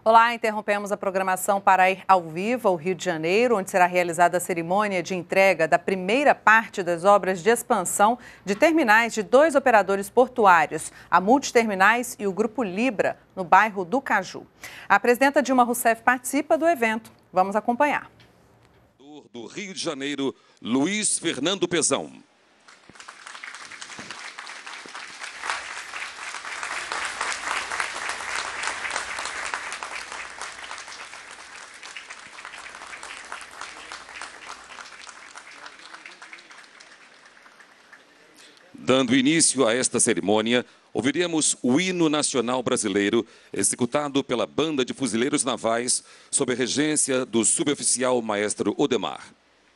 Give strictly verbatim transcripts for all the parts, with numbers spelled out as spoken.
Olá, interrompemos a programação para ir ao vivo ao Rio de Janeiro, onde será realizada a cerimônia de entrega da primeira parte das obras de expansão de terminais de dois operadores portuários, a Multiterminais e o Grupo Libra, no bairro do Caju. A presidenta Dilma Rousseff participa do evento. Vamos acompanhar. Do Rio de Janeiro, Luiz Fernando Pezão. Dando início a esta cerimônia, ouviremos o hino nacional brasileiro, executado pela Banda de Fuzileiros Navais, sob a regência do suboficial maestro Odemar.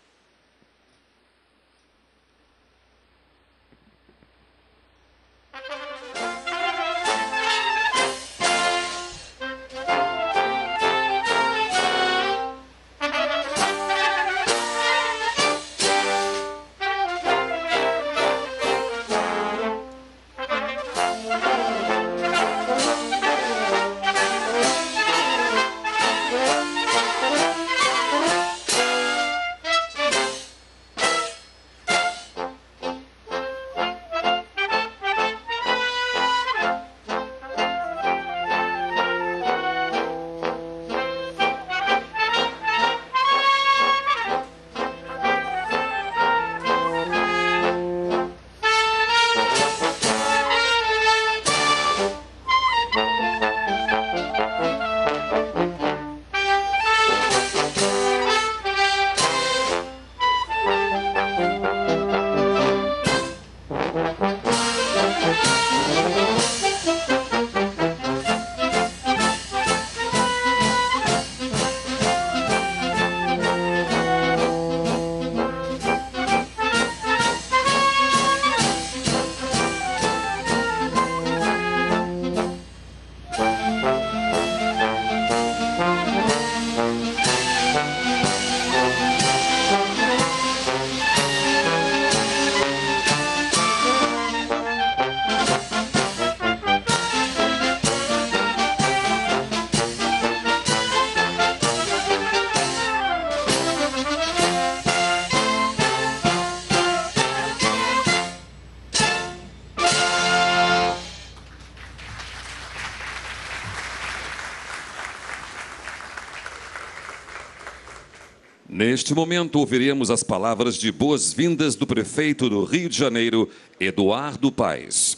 Neste momento, ouviremos as palavras de boas-vindas do prefeito do Rio de Janeiro, Eduardo Paes.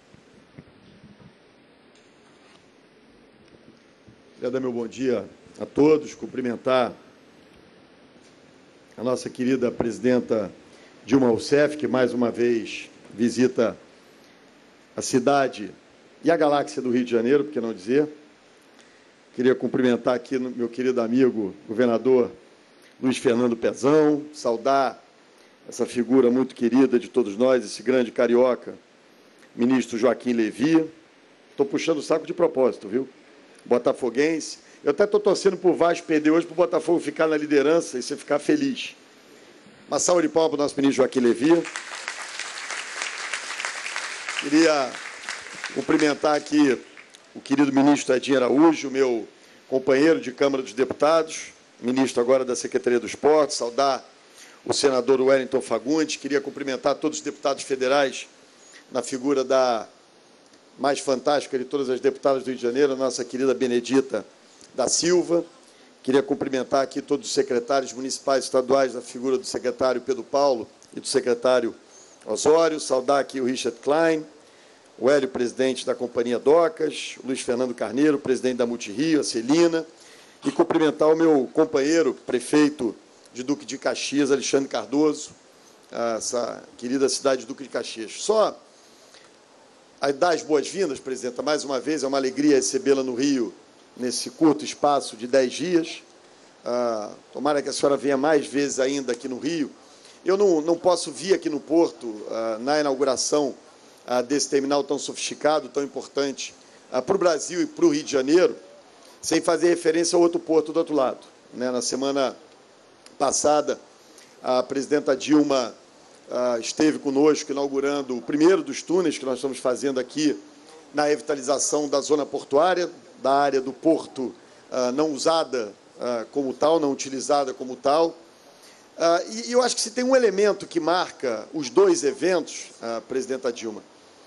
Queria dar meu bom dia a todos, cumprimentar a nossa querida presidenta Dilma Rousseff, que mais uma vez visita a cidade e a galáxia do Rio de Janeiro, por que não dizer. Queria cumprimentar aqui meu querido amigo, governador Luiz Fernando Pezão, saudar essa figura muito querida de todos nós, esse grande carioca, ministro Joaquim Levy. Estou puxando o saco de propósito, viu? Botafoguense. Eu até estou torcendo para o Vasco perder hoje, para o Botafogo ficar na liderança e você ficar feliz. Uma salva de palmas para o nosso ministro Joaquim Levy. Queria cumprimentar aqui o querido ministro Edinho Araújo, meu companheiro de Câmara dos Deputados, ministro agora da Secretaria do Esporte, saudar o senador Wellington Fagundes, queria cumprimentar todos os deputados federais na figura da mais fantástica de todas as deputadas do Rio de Janeiro, a nossa querida Benedita da Silva. Queria cumprimentar aqui todos os secretários municipais e estaduais na figura do secretário Pedro Paulo e do secretário Osório, saudar aqui o Richard Klein, o Hélio, presidente da Companhia Docas, o Luiz Fernando Carneiro, presidente da Multirio, a Celina, e cumprimentar o meu companheiro, prefeito de Duque de Caxias, Alexandre Cardoso, essa querida cidade de Duque de Caxias. Só dar as boas-vindas, presidenta, mais uma vez, é uma alegria recebê-la no Rio, nesse curto espaço de dez dias. Ah, tomara que a senhora venha mais vezes ainda aqui no Rio. Eu não, não posso vir aqui no Porto, ah, na inauguração ah, desse terminal tão sofisticado, tão importante ah, para o Brasil e para o Rio de Janeiro, sem fazer referência ao outro porto do outro lado. Né? Na semana passada, a presidenta Dilma uh, esteve conosco inaugurando o primeiro dos túneis que nós estamos fazendo aqui na revitalização da zona portuária, da área do Porto uh, não usada uh, como tal, não utilizada como tal. Uh, e, e eu acho que se tem um elemento que marca os dois eventos, uh, presidenta Dilma,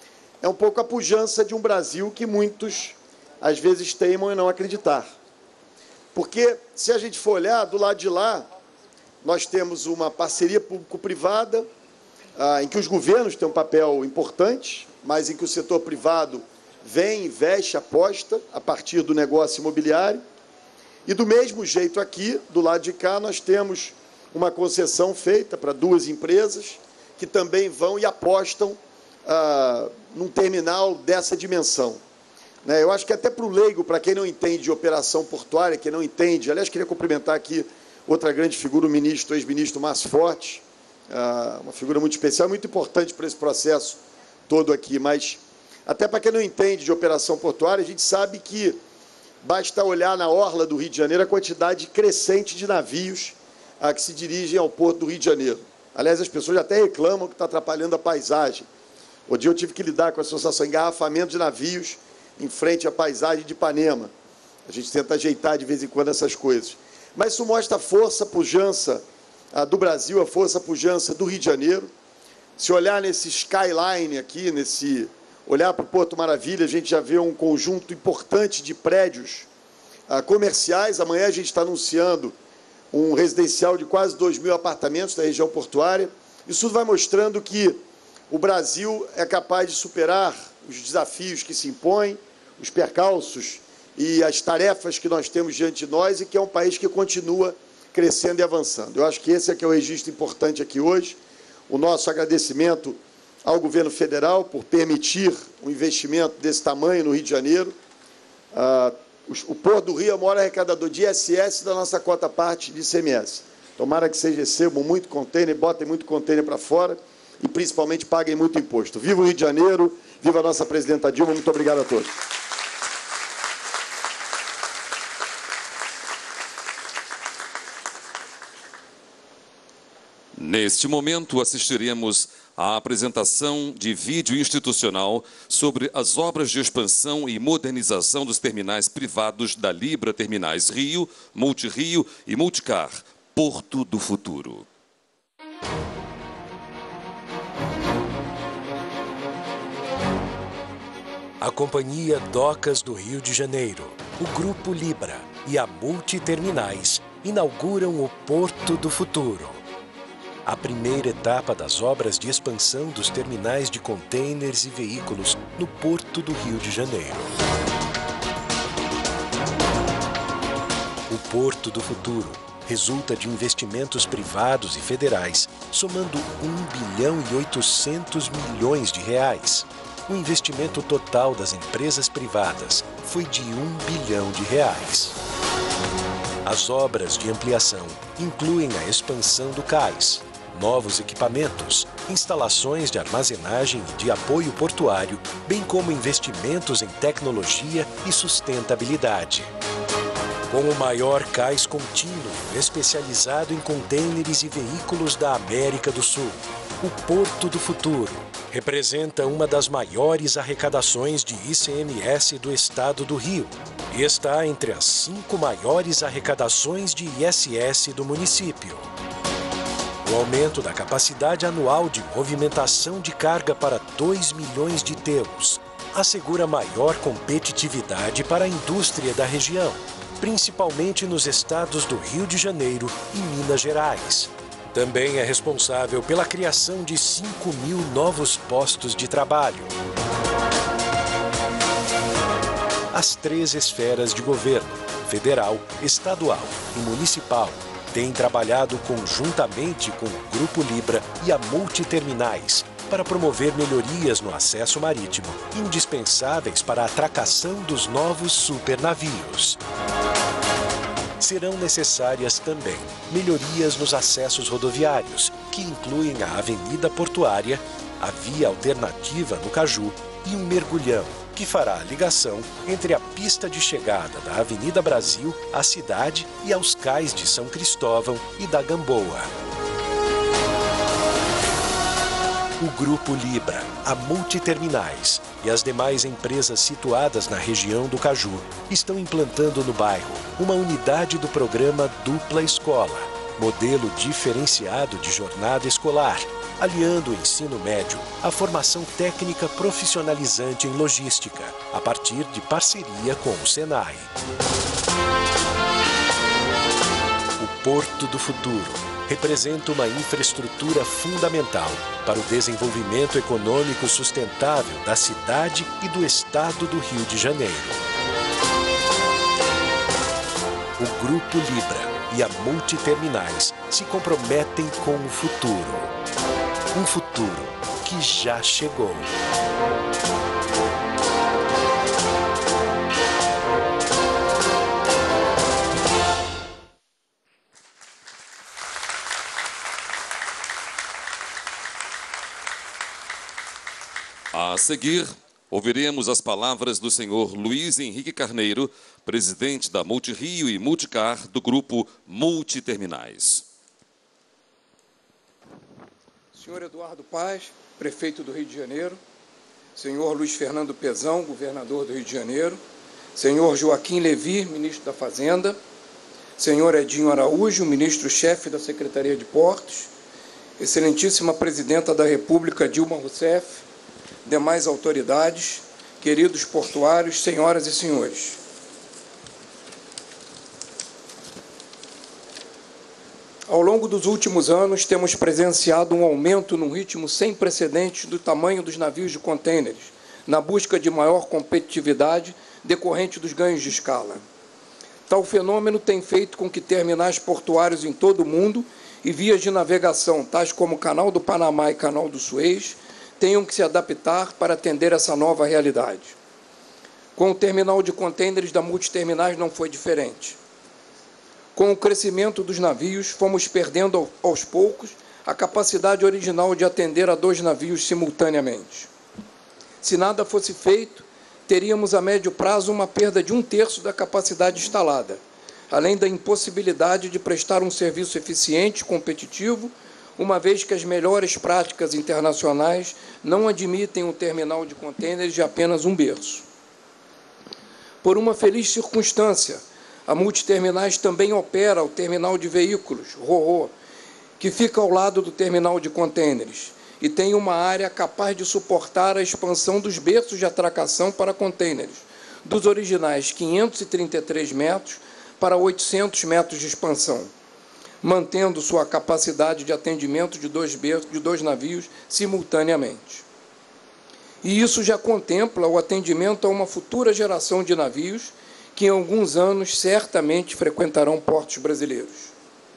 é um pouco a pujança de um Brasil que muitos, às vezes, teimam em não acreditar. Porque, se a gente for olhar, do lado de lá, nós temos uma parceria público-privada, ah, em que os governos têm um papel importante, mas em que o setor privado vem, investe, aposta a partir do negócio imobiliário. E, do mesmo jeito aqui, do lado de cá, nós temos uma concessão feita para duas empresas que também vão e apostam ah, num terminal dessa dimensão. Né, eu acho que até para o leigo, para quem não entende de operação portuária, quem não entende, aliás, queria cumprimentar aqui outra grande figura, o ministro, o ex-ministro Márcio Fortes, ah, uma figura muito especial, muito importante para esse processo todo aqui, mas até para quem não entende de operação portuária, a gente sabe que basta olhar na orla do Rio de Janeiro a quantidade crescente de navios ah, que se dirigem ao porto do Rio de Janeiro. Aliás, as pessoas até reclamam que está atrapalhando a paisagem. O dia eu tive que lidar com a associação engarrafamento de navios em frente à paisagem de Ipanema. A gente tenta ajeitar de vez em quando essas coisas. Mas isso mostra a força, a pujança ah, do Brasil, a força, a pujança do Rio de Janeiro. Se olhar nesse skyline aqui, nesse, olhar para o Porto Maravilha, a gente já vê um conjunto importante de prédios ah, comerciais. Amanhã a gente está anunciando um residencial de quase dois mil apartamentos da região portuária. Isso tudo vai mostrando que o Brasil é capaz de superar os desafios que se impõem, os percalços e as tarefas que nós temos diante de nós e que é um país que continua crescendo e avançando. Eu acho que esse é que é o registro importante aqui hoje. O nosso agradecimento ao governo federal por permitir um investimento desse tamanho no Rio de Janeiro. Ah, o Porto do Rio é o maior arrecadador de I S S da nossa cota parte de I C M S. Tomara que vocês recebam muito contêiner, botem muito contêiner para fora e, principalmente, paguem muito imposto. Viva o Rio de Janeiro, viva a nossa presidenta Dilma. Muito obrigado a todos. Neste momento, assistiremos à apresentação de vídeo institucional sobre as obras de expansão e modernização dos terminais privados da Libra Terminais Rio, Multirio e Multicar, Porto do Futuro. A Companhia Docas do Rio de Janeiro, o Grupo Libra e a Multiterminais inauguram o Porto do Futuro. A primeira etapa das obras de expansão dos terminais de contêineres e veículos no Porto do Rio de Janeiro. O Porto do Futuro resulta de investimentos privados e federais, somando um bilhão e oitocentos milhões de reais. O investimento total das empresas privadas foi de um bilhão de reais. As obras de ampliação incluem a expansão do cais, novos equipamentos, instalações de armazenagem e de apoio portuário, bem como investimentos em tecnologia e sustentabilidade. Com o maior cais contínuo especializado em contêineres e veículos da América do Sul, o Porto do Futuro representa uma das maiores arrecadações de I C M S do estado do Rio e está entre as cinco maiores arrecadações de I S S do município. O aumento da capacidade anual de movimentação de carga para dois milhões de teus assegura maior competitividade para a indústria da região, principalmente nos estados do Rio de Janeiro e Minas Gerais. Também é responsável pela criação de cinco mil novos postos de trabalho. As três esferas de governo, federal, estadual e municipal, têm trabalhado conjuntamente com o Grupo Libra e a Multiterminais para promover melhorias no acesso marítimo, indispensáveis para a atracação dos novos supernavios. Serão necessárias também melhorias nos acessos rodoviários, que incluem a Avenida Portuária, a via alternativa no Caju e um mergulhão, que fará a ligação entre a pista de chegada da Avenida Brasil à cidade e aos cais de São Cristóvão e da Gamboa. O Grupo Libra, a Multiterminais e as demais empresas situadas na região do Caju estão implantando no bairro uma unidade do programa Dupla Escola, modelo diferenciado de jornada escolar, aliando o ensino médio à formação técnica profissionalizante em logística, a partir de parceria com o Senai. O Porto do Futuro representa uma infraestrutura fundamental para o desenvolvimento econômico sustentável da cidade e do estado do Rio de Janeiro. O Grupo Libra e a Multiterminais se comprometem com o futuro. Um futuro que já chegou. A seguir, ouviremos as palavras do senhor Luiz Henrique Carneiro, presidente da Multirio e Multicar do Grupo Multiterminais. Senhor Eduardo Paz, prefeito do Rio de Janeiro, senhor Luiz Fernando Pezão, governador do Rio de Janeiro, senhor Joaquim Levy, ministro da Fazenda, senhor Edinho Araújo, ministro-chefe da Secretaria de Portos, excelentíssima presidenta da República Dilma Rousseff, demais autoridades, queridos portuários, senhoras e senhores. Ao longo dos últimos anos, temos presenciado um aumento num ritmo sem precedentes do tamanho dos navios de contêineres, na busca de maior competitividade decorrente dos ganhos de escala. Tal fenômeno tem feito com que terminais portuários em todo o mundo e vias de navegação, tais como o Canal do Panamá e Canal do Suez, tenham que se adaptar para atender essa nova realidade. Com o terminal de contêineres da Multiterminais não foi diferente. Com o crescimento dos navios, fomos perdendo aos poucos a capacidade original de atender a dois navios simultaneamente. Se nada fosse feito, teríamos a médio prazo uma perda de um terço da capacidade instalada, além da impossibilidade de prestar um serviço eficiente e competitivo, uma vez que as melhores práticas internacionais não admitem um terminal de contêineres de apenas um berço. Por uma feliz circunstância, a Multiterminais também opera o terminal de veículos, RoRo, que fica ao lado do terminal de contêineres e tem uma área capaz de suportar a expansão dos berços de atracação para contêineres, dos originais quinhentos e trinta e três metros para oitocentos metros de expansão, mantendo sua capacidade de atendimento de dois, berços, de dois navios simultaneamente. E isso já contempla o atendimento a uma futura geração de navios que em alguns anos certamente frequentarão portos brasileiros.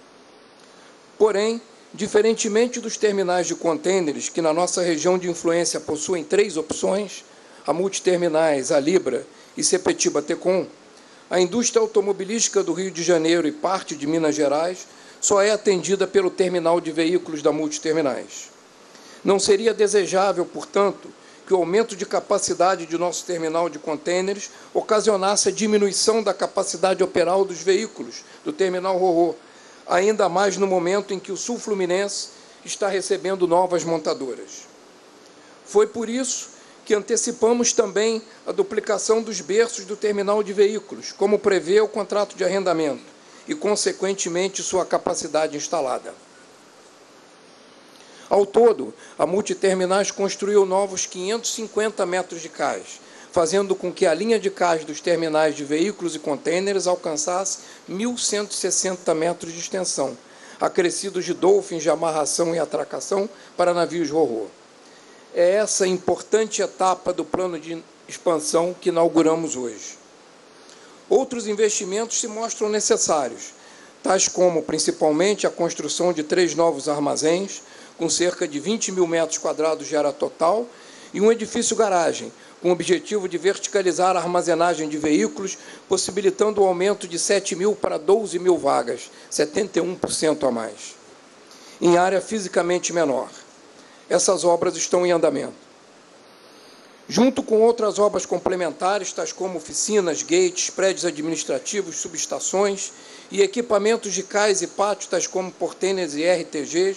Porém, diferentemente dos terminais de contêineres, que na nossa região de influência possuem três opções, a Multiterminais, a Libra e Sepetiba-Tecom, a indústria automobilística do Rio de Janeiro e parte de Minas Gerais só é atendida pelo terminal de veículos da Multiterminais. Não seria desejável, portanto, que o aumento de capacidade de nosso terminal de contêineres ocasionasse a diminuição da capacidade operal dos veículos do terminal RoRo, ainda mais no momento em que o Sul Fluminense está recebendo novas montadoras. Foi por isso que antecipamos também a duplicação dos berços do terminal de veículos, como prevê o contrato de arrendamento, e, consequentemente, sua capacidade instalada. Ao todo, a Multiterminais construiu novos quinhentos e cinquenta metros de cais, fazendo com que a linha de cais dos terminais de veículos e contêineres alcançasse mil cento e sessenta metros de extensão, acrescidos de dolphins de amarração e atracação para navios RoRo. É essa importante etapa do plano de expansão que inauguramos hoje. Outros investimentos se mostram necessários, tais como, principalmente, a construção de três novos armazéns, com cerca de vinte mil metros quadrados de área total, e um edifício-garagem, com o objetivo de verticalizar a armazenagem de veículos, possibilitando o aumento de sete mil para doze mil vagas, setenta e um por cento a mais, em área fisicamente menor. Essas obras estão em andamento. Junto com outras obras complementares, tais como oficinas, gates, prédios administrativos, subestações e equipamentos de cais e pátios, tais como portêineres e R T Gs,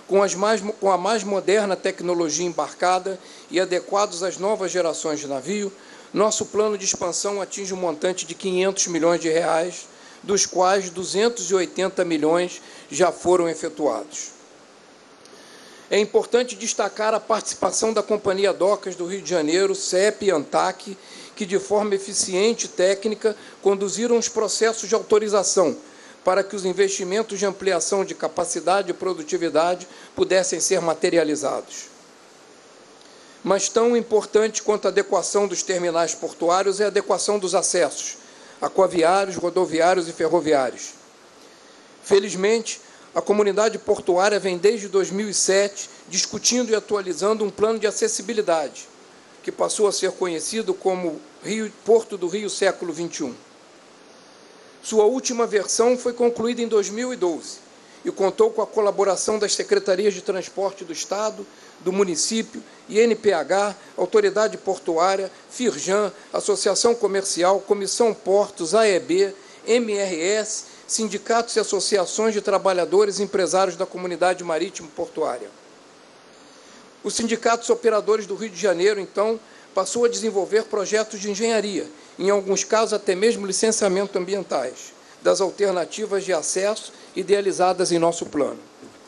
com, as mais, com a mais moderna tecnologia embarcada e adequados às novas gerações de navio, nosso plano de expansão atinge um montante de quinhentos milhões de reais, dos quais duzentos e oitenta milhões já foram efetuados. É importante destacar a participação da Companhia Docas do Rio de Janeiro, C E P e ANTAC, que, de forma eficiente e técnica, conduziram os processos de autorização para que os investimentos de ampliação de capacidade e produtividade pudessem ser materializados. Mas tão importante quanto a adequação dos terminais portuários é a adequação dos acessos, aquaviários, rodoviários e ferroviários. Felizmente, a comunidade portuária vem desde dois mil e sete discutindo e atualizando um plano de acessibilidade, que passou a ser conhecido como Rio, Porto do Rio Século vinte e um. Sua última versão foi concluída em dois mil e doze e contou com a colaboração das Secretarias de Transporte do Estado, do município, I N P H, Autoridade Portuária, Firjan, Associação Comercial, Comissão Portos, A E B, M R S, sindicatos e associações de trabalhadores e empresários da comunidade marítimo portuária. Os sindicatos operadores do Rio de Janeiro, então, passou a desenvolver projetos de engenharia, em alguns casos até mesmo licenciamento ambientais, das alternativas de acesso idealizadas em nosso plano.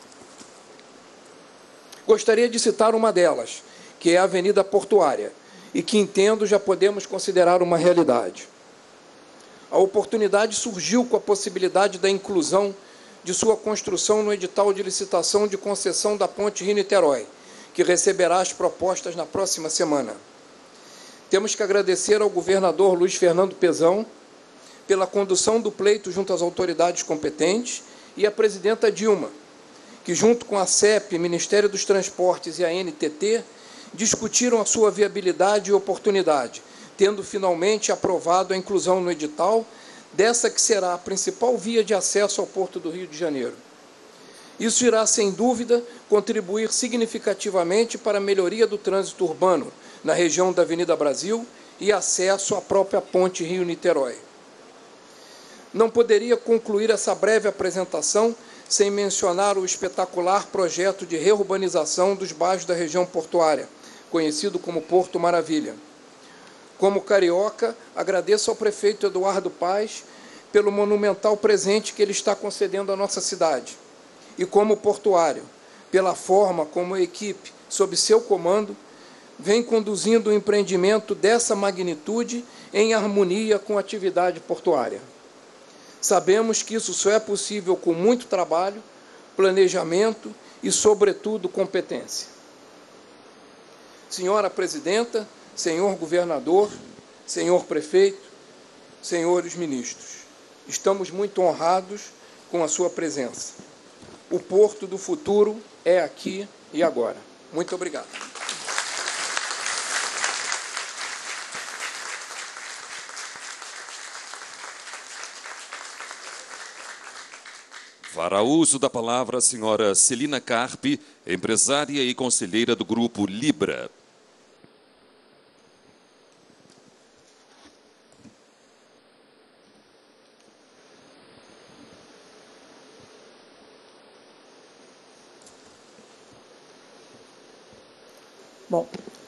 Gostaria de citar uma delas, que é a Avenida Portuária, e que, entendo, já podemos considerar uma realidade. A oportunidade surgiu com a possibilidade da inclusão de sua construção no edital de licitação de concessão da Ponte Rio-Niterói, que receberá as propostas na próxima semana. Temos que agradecer ao governador Luiz Fernando Pezão pela condução do pleito junto às autoridades competentes e à presidenta Dilma, que, junto com a C E P, Ministério dos Transportes e a N T T, discutiram a sua viabilidade e oportunidade, tendo finalmente aprovado a inclusão no edital dessa que será a principal via de acesso ao Porto do Rio de Janeiro. Isso irá, sem dúvida, contribuir significativamente para a melhoria do trânsito urbano na região da Avenida Brasil e acesso à própria Ponte Rio-Niterói. Não poderia concluir essa breve apresentação sem mencionar o espetacular projeto de reurbanização dos bairros da região portuária, conhecido como Porto Maravilha. Como carioca, agradeço ao prefeito Eduardo Paes pelo monumental presente que ele está concedendo à nossa cidade. E como portuário, pela forma como a equipe, sob seu comando, vem conduzindo o empreendimento dessa magnitude em harmonia com a atividade portuária. Sabemos que isso só é possível com muito trabalho, planejamento e, sobretudo, competência. Senhora Presidenta, senhor Governador, senhor Prefeito, senhores ministros, estamos muito honrados com a sua presença. O Porto do Futuro é aqui e agora. Muito obrigado. Fará uso da palavra a senhora Celina Carpe, empresária e conselheira do Grupo Libra. Bom,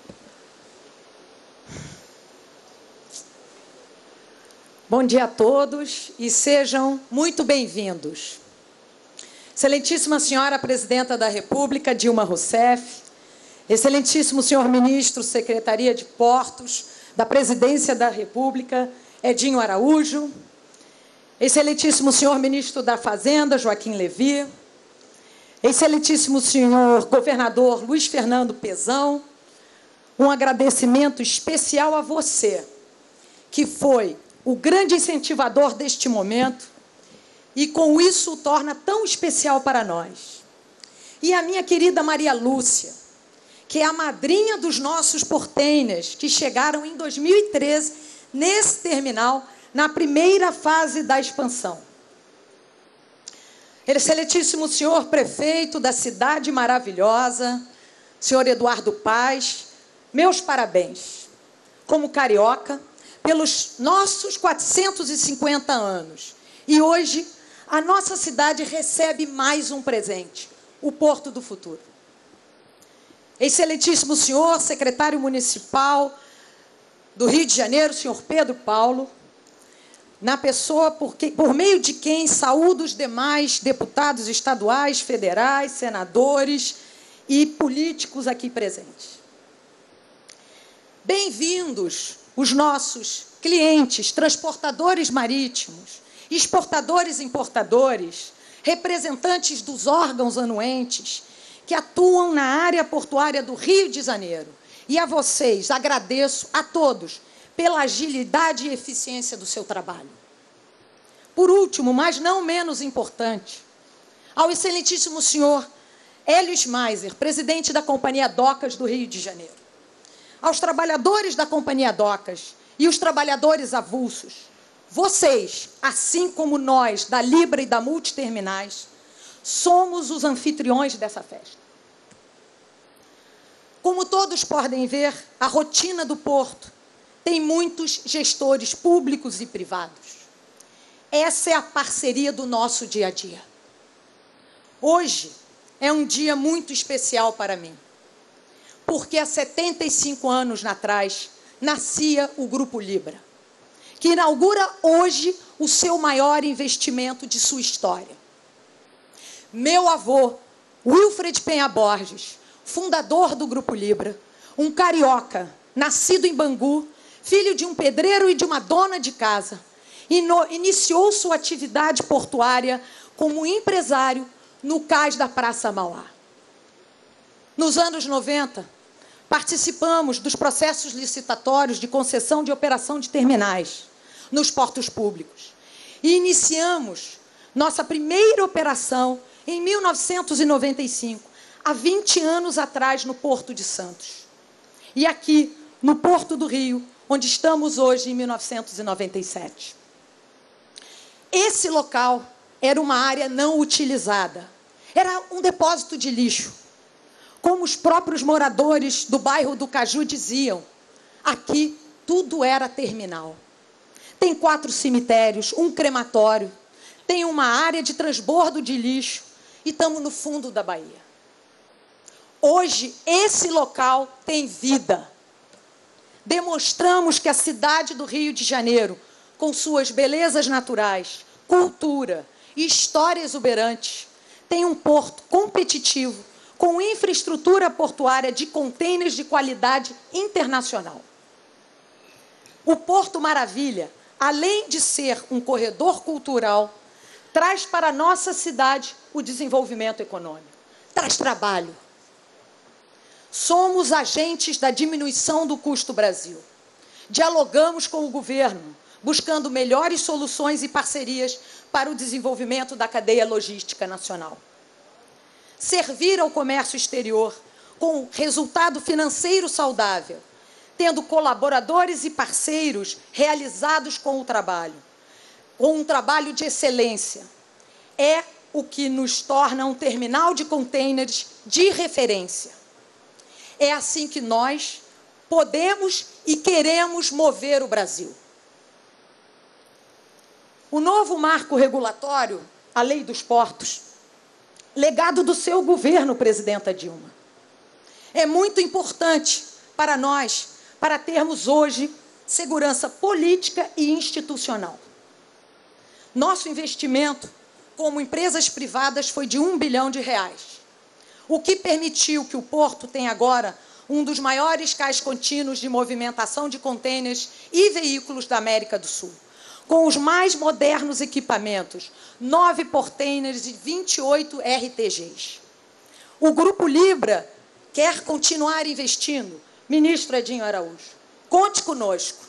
bom dia a todos e sejam muito bem-vindos. Excelentíssima Senhora Presidenta da República, Dilma Rousseff, excelentíssimo Senhor Ministro, Secretaria de Portos, da Presidência da República, Edinho Araújo, excelentíssimo Senhor Ministro da Fazenda, Joaquim Levy, excelentíssimo Senhor Governador Luiz Fernando Pezão, um agradecimento especial a você, que foi o grande incentivador deste momento e, com isso, o torna tão especial para nós. E a minha querida Maria Lúcia, que é a madrinha dos nossos portenhas, que chegaram em dois mil e treze nesse terminal, na primeira fase da expansão. Excelentíssimo senhor prefeito da cidade maravilhosa, senhor Eduardo Paes, meus parabéns, como carioca, pelos nossos quatrocentos e cinquenta anos. E hoje, a nossa cidade recebe mais um presente, o Porto do Futuro. Excelentíssimo senhor secretário municipal do Rio de Janeiro, senhor Pedro Paulo, na pessoa por, que, por meio de quem saúdo os demais deputados estaduais, federais, senadores e políticos aqui presentes. Bem-vindos os nossos clientes, transportadores marítimos, exportadores e importadores, representantes dos órgãos anuentes que atuam na área portuária do Rio de Janeiro. E a vocês, agradeço a todos pela agilidade e eficiência do seu trabalho. Por último, mas não menos importante, ao excelentíssimo senhor Hélio Schmeiser, presidente da Companhia Docas do Rio de Janeiro, aos trabalhadores da Companhia Docas e os trabalhadores avulsos, vocês, assim como nós, da Libra e da Multiterminais, somos os anfitriões dessa festa. Como todos podem ver, a rotina do Porto tem muitos gestores públicos e privados. Essa é a parceria do nosso dia a dia. Hoje é um dia muito especial para mim, porque há setenta e cinco anos atrás nascia o Grupo Libra, que inaugura hoje o seu maior investimento de sua história. Meu avô, Wilfred Penha Borges, fundador do Grupo Libra, um carioca, nascido em Bangu, filho de um pedreiro e de uma dona de casa, iniciou sua atividade portuária como empresário no cais da Praça Mauá. Nos anos noventa, participamos dos processos licitatórios de concessão de operação de terminais nos portos públicos e iniciamos nossa primeira operação em mil novecentos e noventa e cinco, há vinte anos atrás, no Porto de Santos. E aqui, no Porto do Rio, onde estamos hoje, em mil novecentos e noventa e sete. Esse local era uma área não utilizada. Era um depósito de lixo. Como os próprios moradores do bairro do Caju diziam, aqui tudo era terminal. Tem quatro cemitérios, um crematório, tem uma área de transbordo de lixo e estamos no fundo da Bahia. Hoje, esse local tem vida. Demonstramos que a cidade do Rio de Janeiro, com suas belezas naturais, cultura e história exuberante, tem um porto competitivo, com infraestrutura portuária de contêineres de qualidade internacional. O Porto Maravilha, além de ser um corredor cultural, traz para a nossa cidade o desenvolvimento econômico, traz trabalho. Somos agentes da diminuição do custo Brasil. Dialogamos com o governo, buscando melhores soluções e parcerias para o desenvolvimento da cadeia logística nacional. Servir ao comércio exterior com resultado financeiro saudável, tendo colaboradores e parceiros realizados com o trabalho, com um trabalho de excelência, é o que nos torna um terminal de contêineres de referência. É assim que nós podemos e queremos mover o Brasil. O novo marco regulatório, a Lei dos Portos, legado do seu governo, presidenta Dilma, é muito importante para nós, para termos hoje segurança política e institucional. Nosso investimento como empresas privadas foi de um bilhão de reais, o que permitiu que o Porto tenha agora um dos maiores cais contínuos de movimentação de contêineres e veículos da América do Sul, com os mais modernos equipamentos, nove portainers e vinte e oito R T Gs. O Grupo Libra quer continuar investindo. Ministro Edinho Araújo, conte conosco.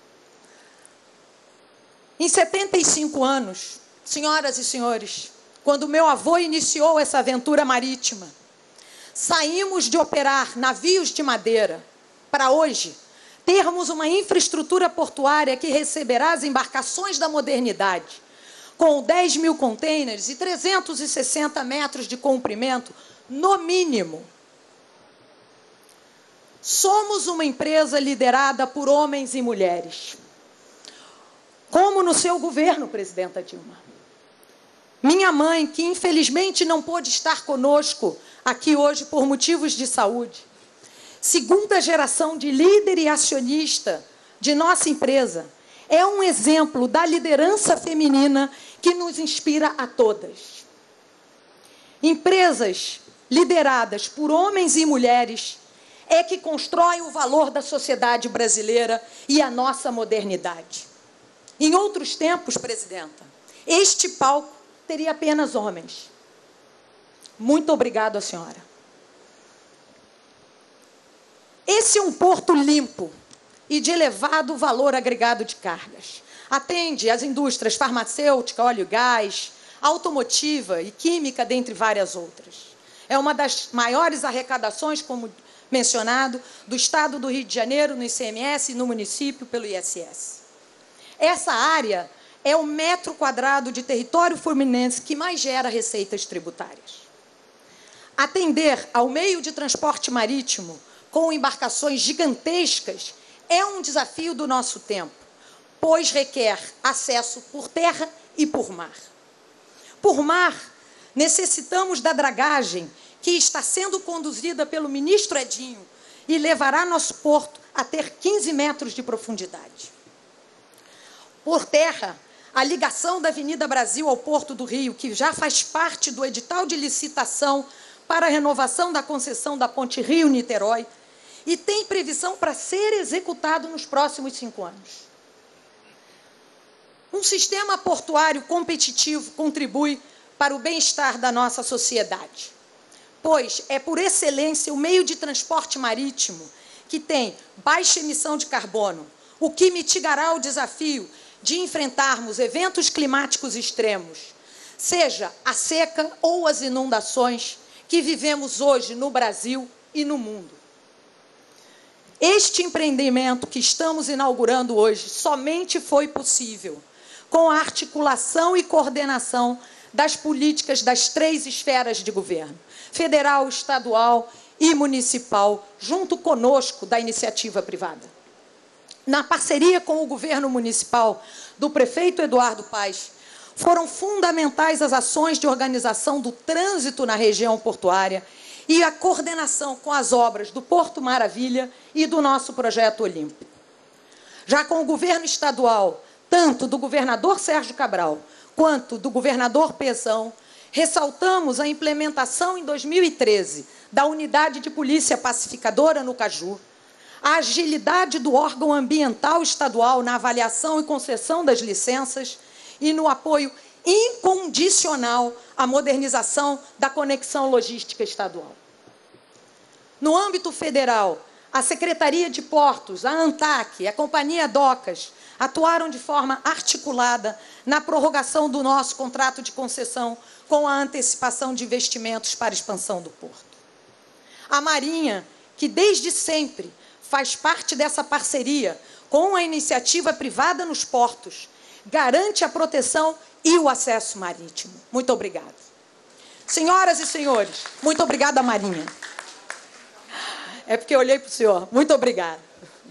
Em setenta e cinco anos, senhoras e senhores, quando meu avô iniciou essa aventura marítima, saímos de operar navios de madeira para hoje termos uma infraestrutura portuária que receberá as embarcações da modernidade, com dez mil contêineres e trezentos e sessenta metros de comprimento, no mínimo. Somos uma empresa liderada por homens e mulheres, como no seu governo, presidenta Dilma. minha mãe, que infelizmente não pôde estar conosco aqui hoje por motivos de saúde, segunda geração de líder e acionista de nossa empresa, é um exemplo da liderança feminina que nos inspira a todas. Empresas lideradas por homens e mulheres é que constroem o valor da sociedade brasileira e a nossa modernidade. Em outros tempos, presidenta, este palco teria apenas homens. Muito obrigado à senhora. Esse é um porto limpo e de elevado valor agregado de cargas. Atende às indústrias farmacêutica, óleo e gás, automotiva e química, dentre várias outras. É uma das maiores arrecadações, como mencionado, do Estado do Rio de Janeiro, no I C M S e no município pelo I S S. Essa área é o metro quadrado de território fluminense que mais gera receitas tributárias. Atender ao meio de transporte marítimo com embarcações gigantescas é um desafio do nosso tempo, pois requer acesso por terra e por mar. Por mar, necessitamos da dragagem que está sendo conduzida pelo ministro Edinho e levará nosso porto a ter quinze metros de profundidade. Por terra, a ligação da Avenida Brasil ao Porto do Rio, que já faz parte do edital de licitação para a renovação da concessão da Ponte Rio-Niterói e tem previsão para ser executado nos próximos cinco anos. Um sistema portuário competitivo contribui para o bem-estar da nossa sociedade, pois é, por excelência, o meio de transporte marítimo que tem baixa emissão de carbono, o que mitigará o desafio de enfrentarmos eventos climáticos extremos, seja a seca ou as inundações que vivemos hoje no Brasil e no mundo. Este empreendimento que estamos inaugurando hoje somente foi possível com a articulação e coordenação das políticas das três esferas de governo, federal, estadual e municipal, junto conosco da iniciativa privada. Na parceria com o governo municipal do prefeito Eduardo Paes, foram fundamentais as ações de organização do trânsito na região portuária e a coordenação com as obras do Porto Maravilha e do nosso projeto olímpico. Já com o governo estadual, tanto do governador Sérgio Cabral quanto do governador Pezão, ressaltamos a implementação em dois mil e treze da Unidade de Polícia Pacificadora no Caju, a agilidade do órgão ambiental estadual na avaliação e concessão das licenças e no apoio incondicional à modernização da conexão logística estadual. No âmbito federal, a Secretaria de Portos, a ANTAC e a Companhia Docas atuaram de forma articulada na prorrogação do nosso contrato de concessão com a antecipação de investimentos para a expansão do porto. A Marinha, que desde sempre faz parte dessa parceria com a iniciativa privada nos portos, garante a proteção e o acesso marítimo. Muito obrigada. Senhoras e senhores, muito obrigada, Marinha. É porque eu olhei para o senhor. Muito obrigada.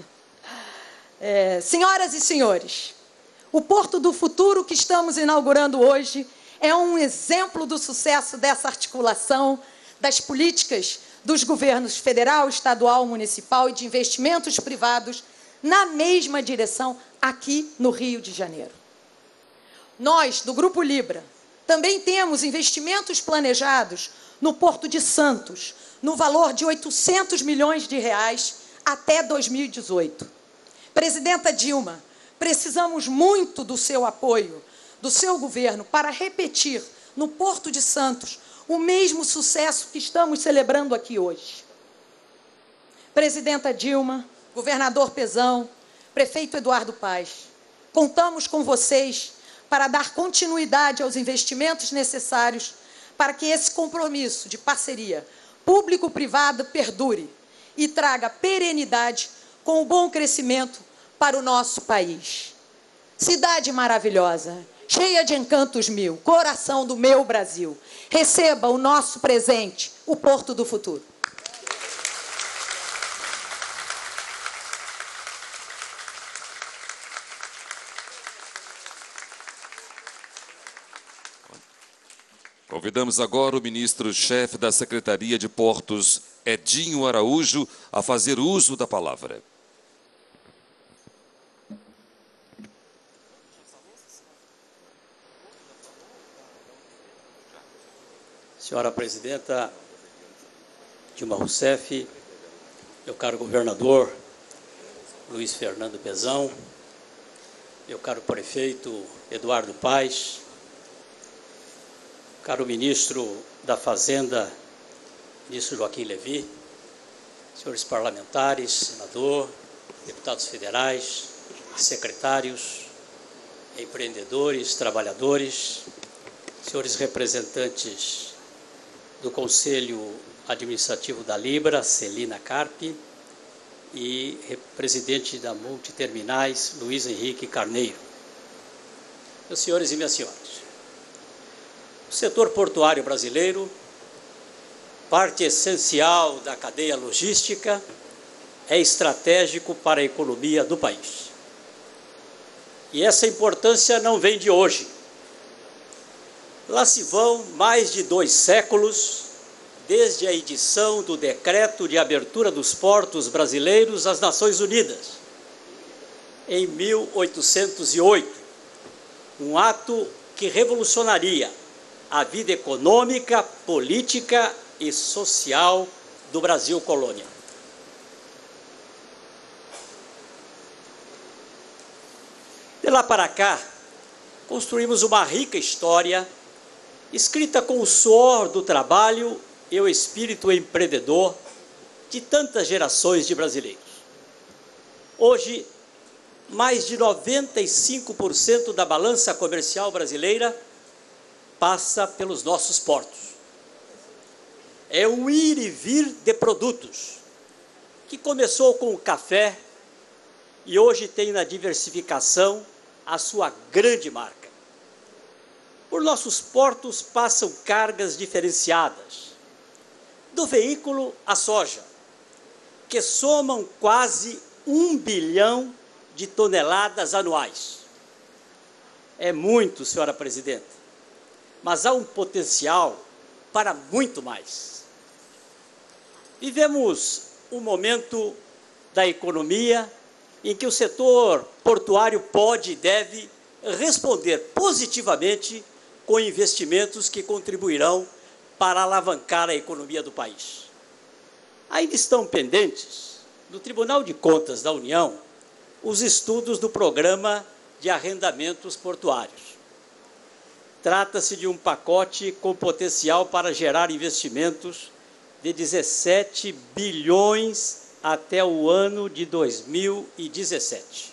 É, senhoras e senhores, o Porto do Futuro que estamos inaugurando hoje é um exemplo do sucesso dessa articulação das políticas dos governos federal, estadual, municipal e de investimentos privados na mesma direção aqui no Rio de Janeiro. Nós, do Grupo Libra, também temos investimentos planejados no Porto de Santos, no valor de oitocentos milhões de reais até dois mil e dezoito. Presidenta Dilma, precisamos muito do seu apoio, do seu governo, para repetir no Porto de Santos o mesmo sucesso que estamos celebrando aqui hoje. Presidenta Dilma, governador Pezão, prefeito Eduardo Paes, contamos com vocês para dar continuidade aos investimentos necessários para que esse compromisso de parceria público-privada perdure e traga perenidade com o bom crescimento para o nosso país. Cidade maravilhosa, cheia de encantos mil, coração do meu Brasil. Receba o nosso presente, o Porto do Futuro. Convidamos agora o ministro-chefe da Secretaria de Portos, Edinho Araújo, a fazer uso da palavra. Senhora Presidenta Dilma Rousseff, meu caro governador Luiz Fernando Pezão, meu caro prefeito Eduardo Paes, caro ministro da Fazenda, ministro Joaquim Levy, senhores parlamentares, senador, deputados federais, secretários, empreendedores, trabalhadores, senhores representantes do Conselho Administrativo da Libra, Celina Carpe, e presidente da Multiterminais, Luiz Henrique Carneiro. Meus senhores e minhas senhoras, o setor portuário brasileiro, parte essencial da cadeia logística, é estratégico para a economia do país. E essa importância não vem de hoje. Lá se vão mais de dois séculos, desde a edição do Decreto de Abertura dos Portos Brasileiros às Nações Unidas, em mil oitocentos e oito, um ato que revolucionaria a vida econômica, política e social do Brasil colônia. De lá para cá, construímos uma rica história, escrita com o suor do trabalho e o espírito empreendedor de tantas gerações de brasileiros. Hoje, mais de noventa e cinco por cento da balança comercial brasileira passa pelos nossos portos. É um ir e vir de produtos, que começou com o café e hoje tem na diversificação a sua grande marca. Por nossos portos passam cargas diferenciadas, do veículo à soja, que somam quase um bilhão de toneladas anuais. É muito, senhora Presidenta, mas há um potencial para muito mais. Vivemos um momento da economia em que o setor portuário pode e deve responder positivamente com investimentos que contribuirão para alavancar a economia do país. Ainda estão pendentes, no Tribunal de Contas da União, os estudos do Programa de Arrendamentos Portuários. Trata-se de um pacote com potencial para gerar investimentos de dezessete bilhões até o ano de dois mil e dezessete.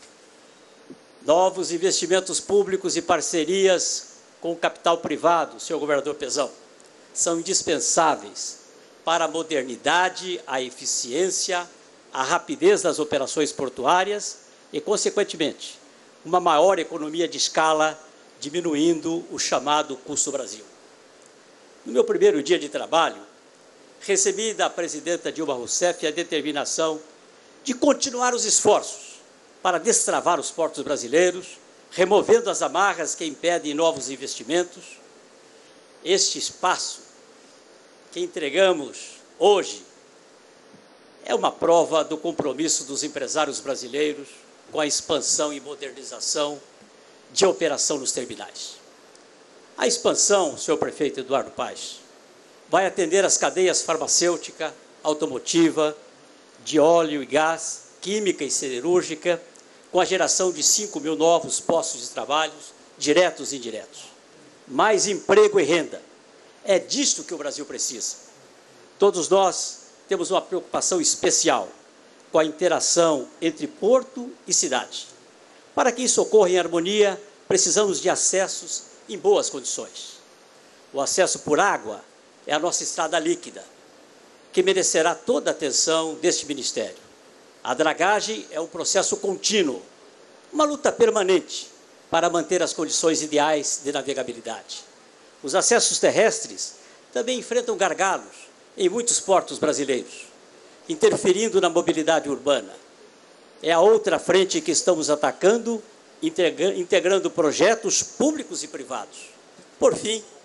Novos investimentos públicos e parcerias com o capital privado, senhor governador Pezão, são indispensáveis para a modernidade, a eficiência, a rapidez das operações portuárias e, consequentemente, uma maior economia de escala, diminuindo o chamado custo Brasil. No meu primeiro dia de trabalho, recebi da presidenta Dilma Rousseff a determinação de continuar os esforços para destravar os portos brasileiros, removendo as amarras que impedem novos investimentos. Este espaço que entregamos hoje é uma prova do compromisso dos empresários brasileiros com a expansão e modernização de operação nos terminais. A expansão, senhor prefeito Eduardo Paes, vai atender as cadeias farmacêutica, automotiva, de óleo e gás, química e siderúrgica, com a geração de cinco mil novos postos de trabalho, diretos e indiretos. Mais emprego e renda. É disto que o Brasil precisa. Todos nós temos uma preocupação especial com a interação entre porto e cidade. Para que isso ocorra em harmonia, precisamos de acessos em boas condições. O acesso por água é a nossa estrada líquida, que merecerá toda a atenção deste Ministério. A dragagem é um processo contínuo, uma luta permanente para manter as condições ideais de navegabilidade. Os acessos terrestres também enfrentam gargalos em muitos portos brasileiros, interferindo na mobilidade urbana. É a outra frente que estamos atacando, integrando projetos públicos e privados. Por fim,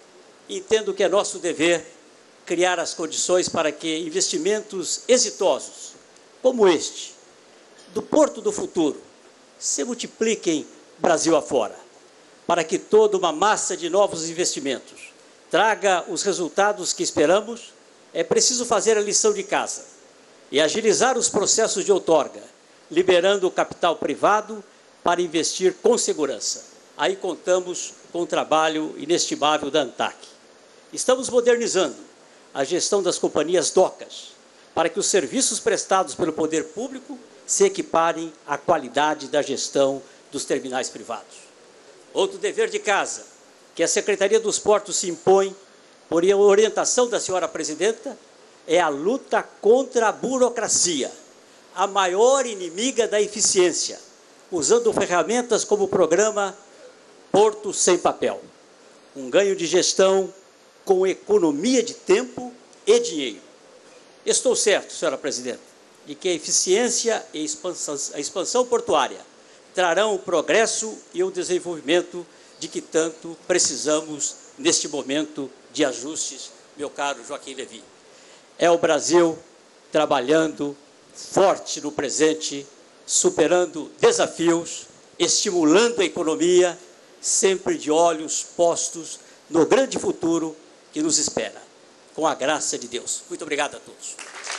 entendo que é nosso dever criar as condições para que investimentos exitosos, como este, do Porto do Futuro, se multipliquem Brasil afora, para que toda uma massa de novos investimentos traga os resultados que esperamos. É preciso fazer a lição de casa e agilizar os processos de outorga, liberando o capital privado para investir com segurança. Aí contamos com o trabalho inestimável da ANTAC. Estamos modernizando a gestão das companhias docas, para que os serviços prestados pelo poder público se equiparem à qualidade da gestão dos terminais privados. Outro dever de casa, que a Secretaria dos Portos se impõe, por orientação da senhora presidenta, é a luta contra a burocracia, a maior inimiga da eficiência, usando ferramentas como o programa Porto Sem Papel. Um ganho de gestão com economia de tempo e dinheiro. Estou certo, senhora presidenta, de que a eficiência e expansão, a expansão portuária trarão o progresso e o desenvolvimento de que tanto precisamos neste momento de ajustes, meu caro Joaquim Levy. É o Brasil trabalhando forte no presente, superando desafios, estimulando a economia, sempre de olhos postos no grande futuro que nos espera, com a graça de Deus. Muito obrigado a todos.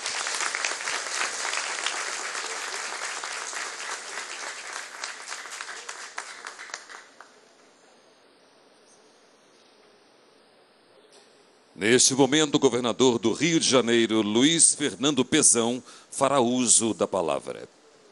Neste momento, o governador do Rio de Janeiro, Luiz Fernando Pezão, fará uso da palavra.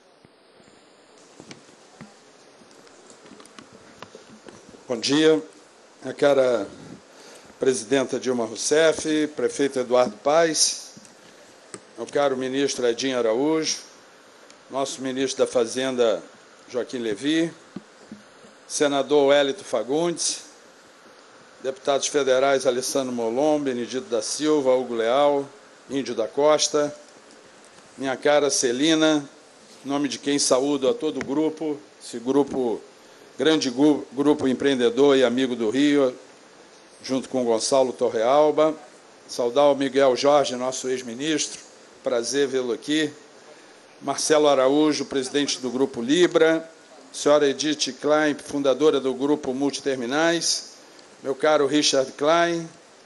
Bom dia, a cara presidenta Dilma Rousseff, prefeito Eduardo Paes, meu caro ministro Edinho Araújo, nosso ministro da Fazenda Joaquim Levy, senador Wellington Fagundes, deputados federais Alessandro Molon, Benedito da Silva, Hugo Leal, Índio da Costa, minha cara Celina, em nome de quem saúdo a todo o grupo, esse grupo, grande grupo empreendedor e amigo do Rio, junto com Gonçalo Torrealba, saudar o Miguel Jorge, nosso ex-ministro, prazer vê-lo aqui, Marcelo Araújo, presidente do Grupo Libra, senhora Edith Klein, fundadora do Grupo Multiterminais, meu caro Richard Klein,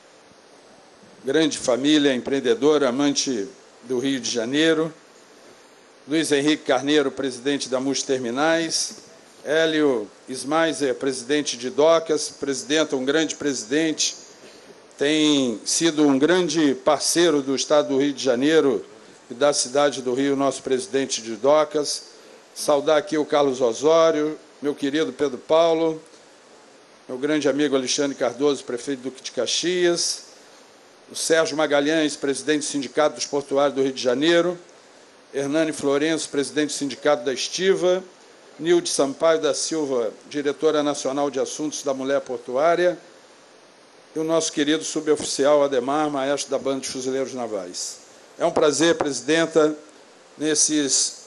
grande família, empreendedora, amante do Rio de Janeiro, Luiz Henrique Carneiro, presidente da Multiterminais, Hélio Smeiser, presidente de Docas, presidente, um grande presidente, tem sido um grande parceiro do Estado do Rio de Janeiro e da cidade do Rio, nosso presidente de Docas. Saudar aqui o Carlos Osório, meu querido Pedro Paulo, meu grande amigo Alexandre Cardoso, prefeito do Duque de Caxias, o Sérgio Magalhães, presidente do Sindicato dos Portuários do Rio de Janeiro, Hernani Florencio, presidente do Sindicato da Estiva, Nilde Sampaio da Silva, diretora nacional de assuntos da mulher portuária, e o nosso querido suboficial Ademar, maestro da Banda de Fuzileiros Navais. É um prazer, presidenta, nesses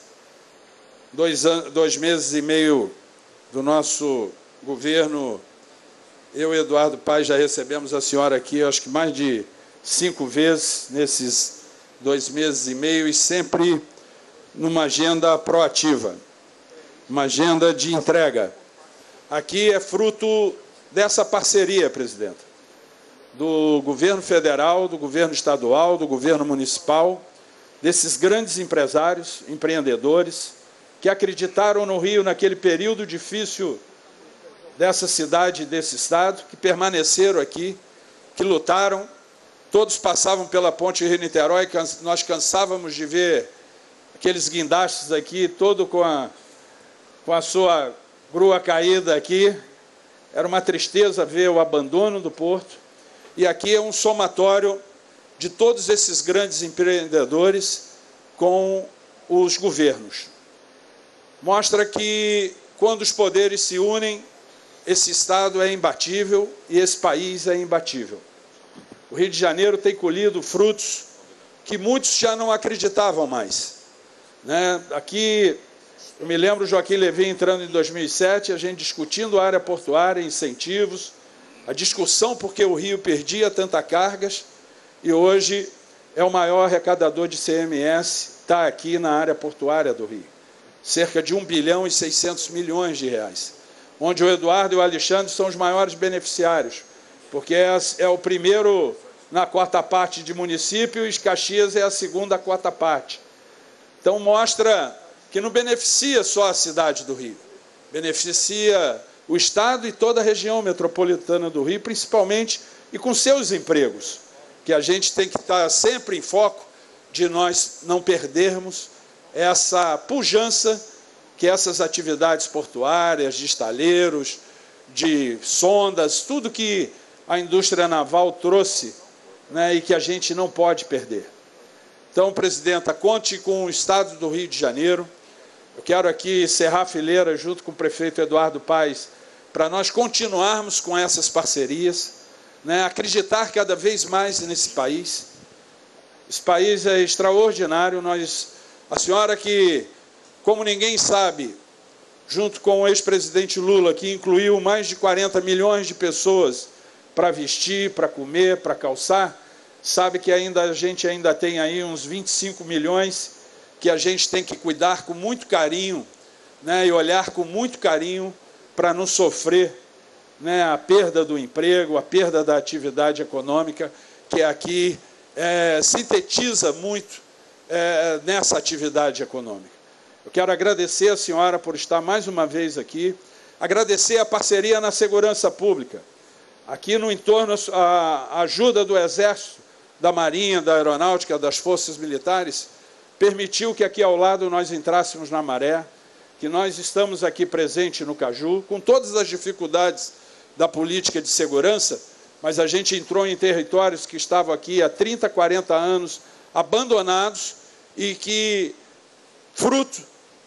dois, anos, dois meses e meio do nosso governo, eu e Eduardo Paes já recebemos a senhora aqui, acho que mais de cinco vezes nesses dois meses e meio, e sempre numa agenda proativa, uma agenda de entrega. Aqui é fruto dessa parceria, presidenta, do governo federal, do governo estadual, do governo municipal, desses grandes empresários, empreendedores, que acreditaram no Rio naquele período difícil dessa cidade e desse estado, que permaneceram aqui, que lutaram. Todos passavam pela ponte Rio-Niterói, nós cansávamos de ver aqueles guindastes aqui, todo com a, com a sua grua caída aqui. Era uma tristeza ver o abandono do porto. E aqui é um somatório de todos esses grandes empreendedores com os governos. Mostra que, quando os poderes se unem, esse Estado é imbatível e esse país é imbatível. O Rio de Janeiro tem colhido frutos que muitos já não acreditavam mais. Né? Aqui, eu me lembro, Joaquim Levy entrando em dois mil e sete, a gente discutindo a área portuária, incentivos, a discussão porque o Rio perdia tantas cargas e hoje é o maior arrecadador de C M S, está aqui na área portuária do Rio. Cerca de um bilhão e seiscentos milhões de reais, onde o Eduardo e o Alexandre são os maiores beneficiários, porque é, é o primeiro na quarta parte de município e Caxias é a segunda quarta parte. Então, mostra que não beneficia só a cidade do Rio, beneficia o Estado e toda a região metropolitana do Rio, principalmente, e com seus empregos, que a gente tem que estar sempre em foco de nós não perdermos essa pujança que essas atividades portuárias, de estaleiros, de sondas, tudo que a indústria naval trouxe, né, e que a gente não pode perder. Então, presidenta, conte com o Estado do Rio de Janeiro. Eu quero aqui cerrar a fileira junto com o prefeito Eduardo Paes, para nós continuarmos com essas parcerias, né, acreditar cada vez mais nesse país. Esse país é extraordinário. Nós, a senhora que, como ninguém sabe, junto com o ex-presidente Lula, que incluiu mais de quarenta milhões de pessoas para vestir, para comer, para calçar, sabe que ainda, a gente ainda tem aí uns vinte e cinco milhões que a gente tem que cuidar com muito carinho, né, e olhar com muito carinho para não sofrer, né, a perda do emprego, a perda da atividade econômica, que aqui é, sintetiza muito é, nessa atividade econômica. Eu quero agradecer a senhora por estar mais uma vez aqui, agradecer a parceria na segurança pública. Aqui no entorno, a ajuda do Exército, da Marinha, da Aeronáutica, das Forças Militares, permitiu que aqui ao lado nós entrássemos na Maré, que nós estamos aqui presentes no Caju, com todas as dificuldades da política de segurança, mas a gente entrou em territórios que estavam aqui há trinta, quarenta anos, abandonados, e que, fruto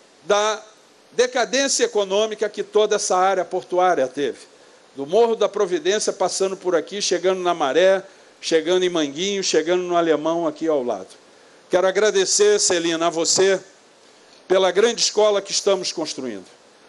da decadência econômica que toda essa área portuária teve. Do Morro da Providência, passando por aqui, chegando na Maré, chegando em Manguinho, chegando no Alemão, aqui ao lado. Quero agradecer, Celina, a você, pela grande escola que estamos construindo.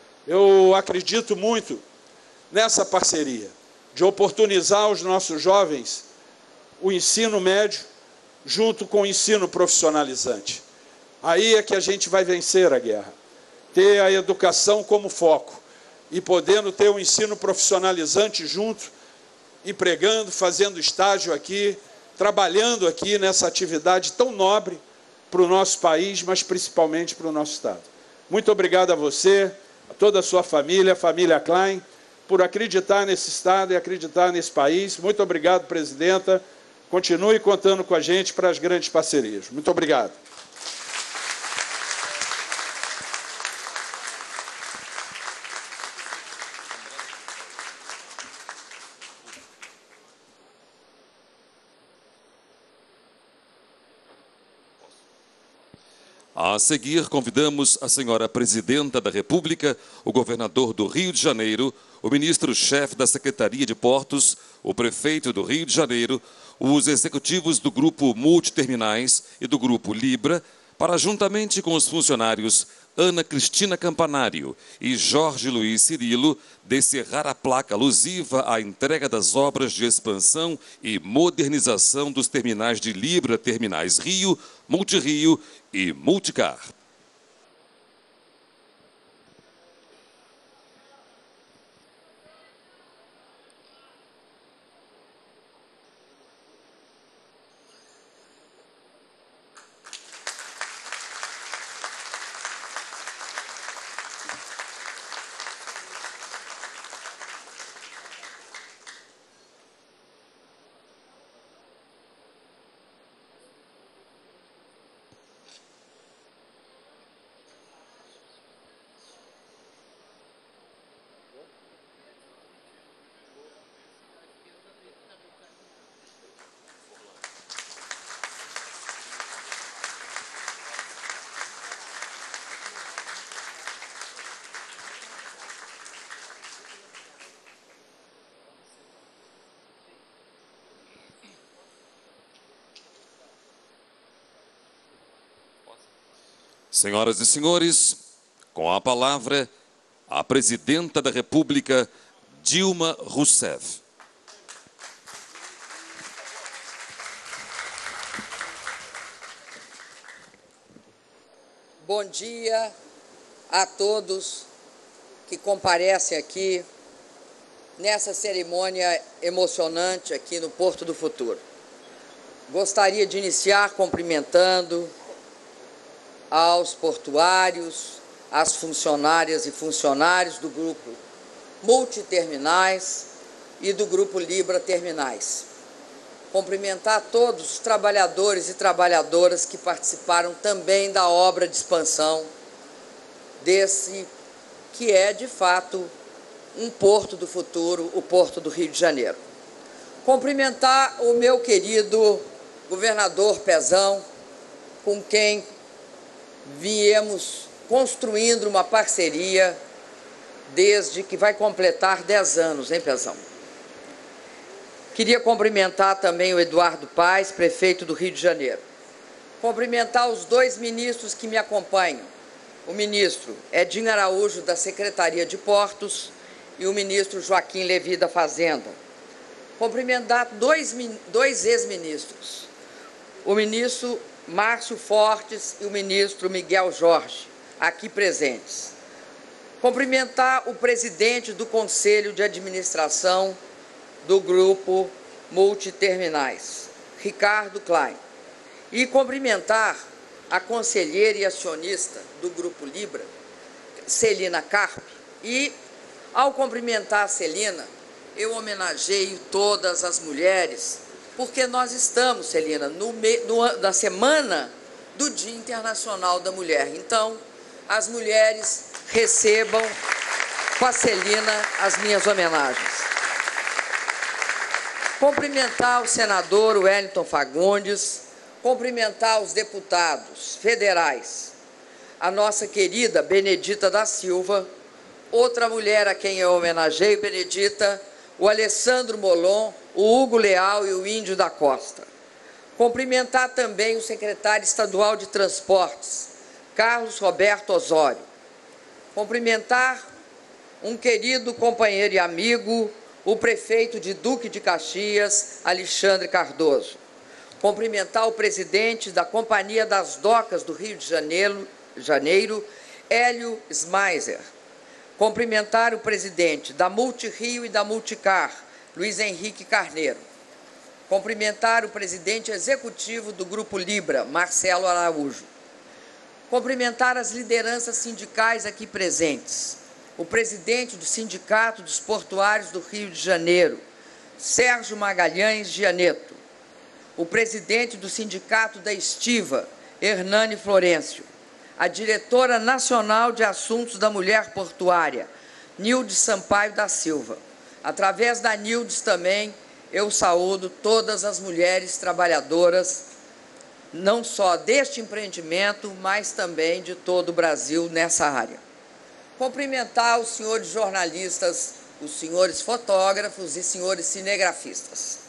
Eu acredito muito nessa parceria, de oportunizar aos nossos jovens o ensino médio, junto com o ensino profissionalizante. Aí é que a gente vai vencer a guerra. Ter a educação como foco, e podendo ter um ensino profissionalizante junto, empregando, fazendo estágio aqui, trabalhando aqui nessa atividade tão nobre para o nosso país, mas principalmente para o nosso Estado. Muito obrigado a você, a toda a sua família, a família Klein, por acreditar nesse Estado e acreditar nesse país. Muito obrigado, presidenta. Continue contando com a gente para as grandes parcerias. Muito obrigado. A seguir, convidamos a senhora Presidenta da República, o governador do Rio de Janeiro, o ministro-chefe da Secretaria de Portos, o prefeito do Rio de Janeiro, os executivos do Grupo Multiterminais e do Grupo Libra, para, juntamente com os funcionários Ana Cristina Campanário e Jorge Luiz Cirilo, descerrar a placa alusiva à entrega das obras de expansão e modernização dos terminais de Libra, Terminais Rio, Multirio e Multicar. Senhoras e senhores, com a palavra, a Presidenta da República, Dilma Rousseff. bom dia a todos que comparecem aqui nessa cerimônia emocionante aqui no Porto do Futuro. Gostaria de iniciar cumprimentando aos portuários, às funcionárias e funcionários do Grupo Multiterminais e do Grupo Libra Terminais. Cumprimentar todos os trabalhadores e trabalhadoras que participaram também da obra de expansão desse que é, de fato, um porto do futuro, o Porto do Rio de Janeiro. Cumprimentar o meu querido governador Pezão, com quem viemos construindo uma parceria desde que vai completar dez anos, hein, Pezão? Queria cumprimentar também o Eduardo Paes, prefeito do Rio de Janeiro. Cumprimentar os dois ministros que me acompanham, o ministro Edinho Araújo, da Secretaria de Portos, e o ministro Joaquim Levy, da Fazenda. Cumprimentar dois, dois ex-ministros, o ministro Márcio Fortes e o ministro Miguel Jorge, aqui presentes. Cumprimentar o presidente do Conselho de Administração do Grupo Multiterminais, Ricardo Klein, e cumprimentar a conselheira e acionista do Grupo Libra, Celina Carpe, e, ao cumprimentar a Celina, eu homenageio todas as mulheres, porque nós estamos, Celina, no, no, na semana do Dia Internacional da Mulher. Então, as mulheres recebam com a Celina as minhas homenagens. Cumprimentar o senador Wellington Fagundes, cumprimentar os deputados federais, a nossa querida Benedita da Silva, outra mulher a quem eu homenageio, Benedita, o Alessandro Molon, o Hugo Leal e o Índio da Costa. Cumprimentar também o secretário estadual de Transportes, Carlos Roberto Osório. Cumprimentar um querido companheiro e amigo, o prefeito de Duque de Caxias, Alexandre Cardoso. Cumprimentar o presidente da Companhia das Docas do Rio de Janeiro, Janeiro Hélio Smeiser. Cumprimentar o presidente da Multirio e da Multicar, Luiz Henrique Carneiro. Cumprimentar o presidente executivo do Grupo Libra, Marcelo Araújo. Cumprimentar as lideranças sindicais aqui presentes. O presidente do Sindicato dos Portuários do Rio de Janeiro, Sérgio Magalhães Gianeto. O presidente do Sindicato da Estiva, Hernani Florencio. A diretora nacional de Assuntos da Mulher Portuária, Nilde Sampaio da Silva. Através da Nildes também, eu saúdo todas as mulheres trabalhadoras, não só deste empreendimento, mas também de todo o Brasil nessa área. Cumprimentar os senhores jornalistas, os senhores fotógrafos e senhores cinegrafistas.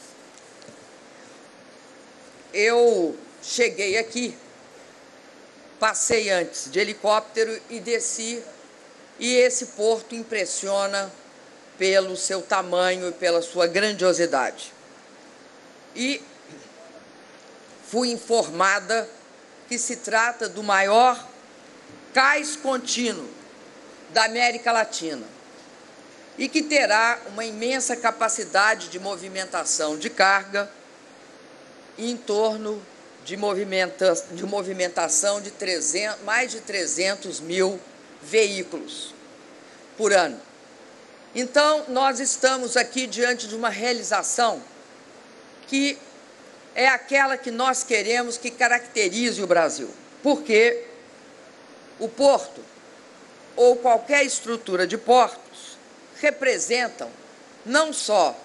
Eu cheguei aqui, passei antes de helicóptero e desci, e esse porto impressiona pelo seu tamanho e pela sua grandiosidade. E fui informada que se trata do maior cais contínuo da América Latina e que terá uma imensa capacidade de movimentação de carga em torno de, movimenta de movimentação de trezentos, mais de trezentos mil veículos por ano. Então, nós estamos aqui diante de uma realização que é aquela que nós queremos que caracterize o Brasil, porque o porto ou qualquer estrutura de portos representam não só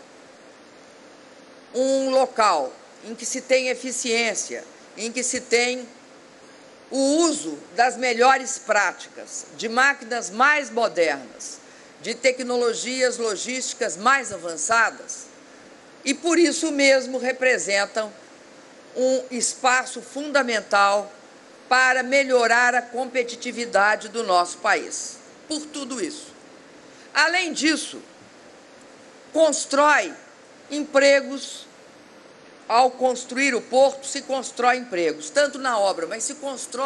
um local em que se tem eficiência, em que se tem o uso das melhores práticas, de máquinas mais modernas, de tecnologias logísticas mais avançadas, e por isso mesmo representam um espaço fundamental para melhorar a competitividade do nosso país. Por tudo isso. Além disso, constrói empregos. Ao construir o porto, se constrói empregos, tanto na obra, mas se constrói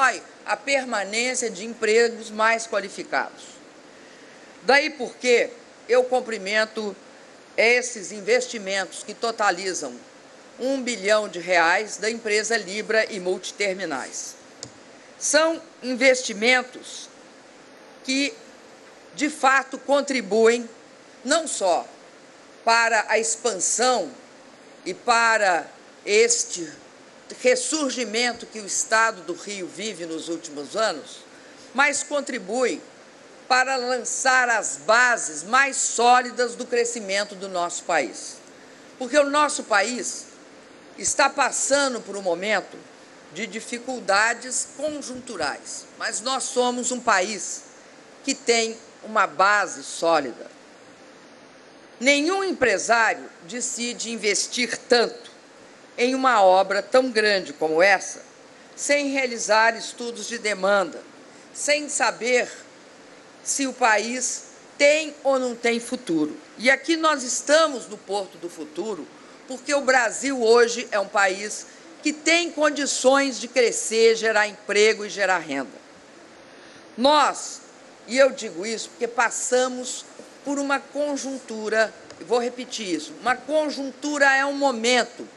a permanência de empregos mais qualificados. Daí porque eu cumprimento esses investimentos que totalizam um bilhão de reais da empresa Libra e Multiterminais. São investimentos que, de fato, contribuem não só para a expansão e para este ressurgimento que o Estado do Rio vive nos últimos anos, mas contribuem para lançar as bases mais sólidas do crescimento do nosso país. Porque o nosso país está passando por um momento de dificuldades conjunturais, mas nós somos um país que tem uma base sólida. Nenhum empresário decide investir tanto em uma obra tão grande como essa, sem realizar estudos de demanda, sem saber se o país tem ou não tem futuro. E aqui nós estamos no Porto do Futuro, porque o Brasil hoje é um país que tem condições de crescer, gerar emprego e gerar renda. Nós, e eu digo isso porque passamos por uma conjuntura, vou repetir isso, uma conjuntura é um momento.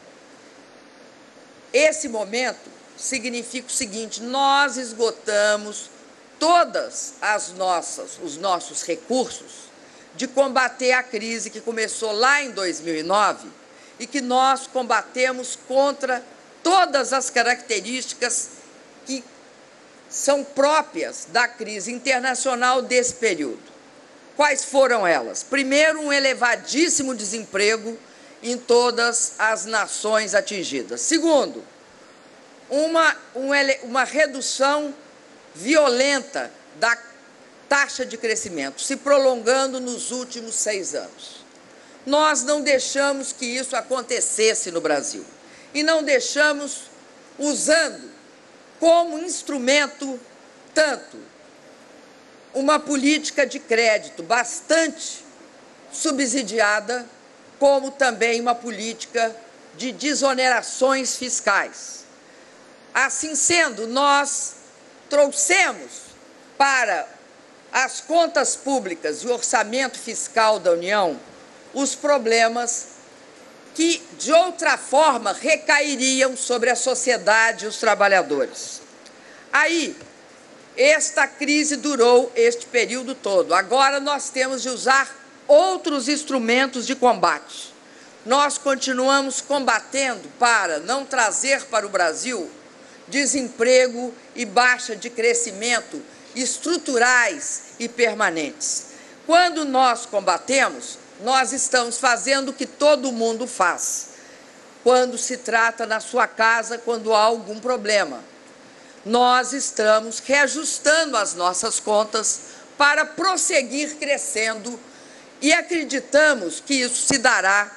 Esse momento significa o seguinte: nós esgotamos todas as nossas, os nossos recursos de combater a crise que começou lá em dois mil e nove e que nós combatemos contra todas as características que são próprias da crise internacional desse período. Quais foram elas? Primeiro, um elevadíssimo desemprego em todas as nações atingidas. Segundo, uma, uma redução violenta da taxa de crescimento, se prolongando nos últimos seis anos. Nós não deixamos que isso acontecesse no Brasil e não deixamos usando como instrumento tanto uma política de crédito bastante subsidiada, como também uma política de desonerações fiscais. Assim sendo, nós trouxemos para as contas públicas e o orçamento fiscal da União os problemas que, de outra forma, recairiam sobre a sociedade e os trabalhadores. Aí, esta crise durou este período todo. Agora nós temos de usar outros instrumentos de combate. Nós continuamos combatendo para não trazer para o Brasil desemprego e baixa de crescimento estruturais e permanentes. Quando nós combatemos, nós estamos fazendo o que todo mundo faz. Quando se trata na sua casa, quando há algum problema, nós estamos reajustando as nossas contas para prosseguir crescendo e acreditamos que isso se dará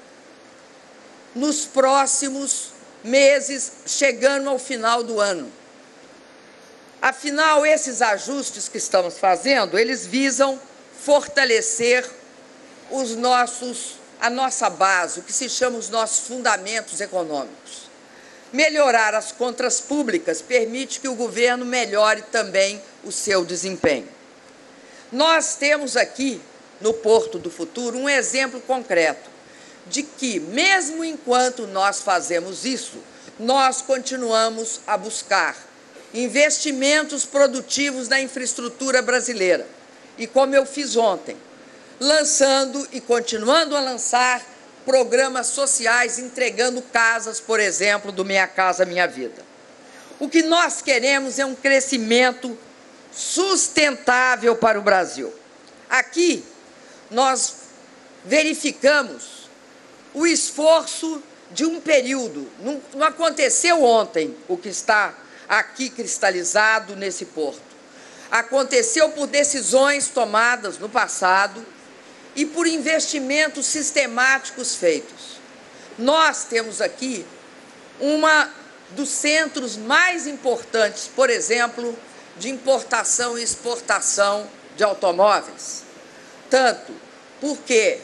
nos próximos meses, chegando ao final do ano. Afinal, esses ajustes que estamos fazendo, eles visam fortalecer os nossos, a nossa base, o que se chama os nossos fundamentos econômicos. Melhorar as contas públicas permite que o governo melhore também o seu desempenho. Nós temos aqui, no Porto do Futuro, um exemplo concreto de que, mesmo enquanto nós fazemos isso, nós continuamos a buscar investimentos produtivos na infraestrutura brasileira. E como eu fiz ontem, lançando e continuando a lançar programas sociais, entregando casas, por exemplo, do Minha Casa Minha Vida. O que nós queremos é um crescimento sustentável para o Brasil. Aqui, nós verificamos o esforço de um período. Não, não aconteceu ontem o que está aqui cristalizado nesse porto. Aconteceu por decisões tomadas no passado e por investimentos sistemáticos feitos. Nós temos aqui uma dos centros mais importantes, por exemplo, de importação e exportação de automóveis. Tanto porque